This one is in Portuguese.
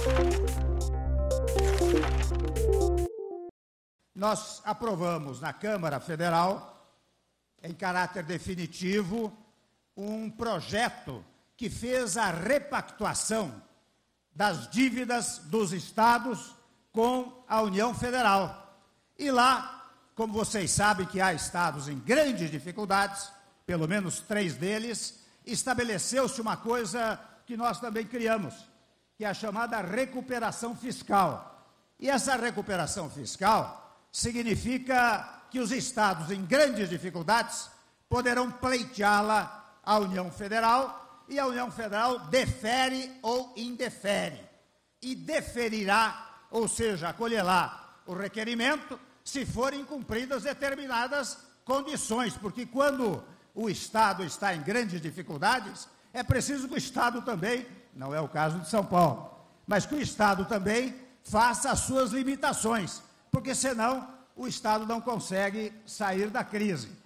Nós aprovamos na Câmara Federal, em caráter definitivo, um projeto que fez a repactuação das dívidas dos estados com a União Federal. E lá, como vocês sabem que há estados em grandes dificuldades, pelo menos 3 deles, estabeleceu-se uma coisa que nós também criamos, que é a chamada recuperação fiscal. E essa recuperação fiscal significa que os estados em grandes dificuldades poderão pleiteá-la à União Federal, e a União Federal defere ou indefere. E deferirá, ou seja, acolherá o requerimento, se forem cumpridas determinadas condições, porque quando o Estado está em grandes dificuldades, é preciso que o Estado também, não é o caso de São Paulo, mas que o Estado também faça as suas limitações, porque senão o Estado não consegue sair da crise.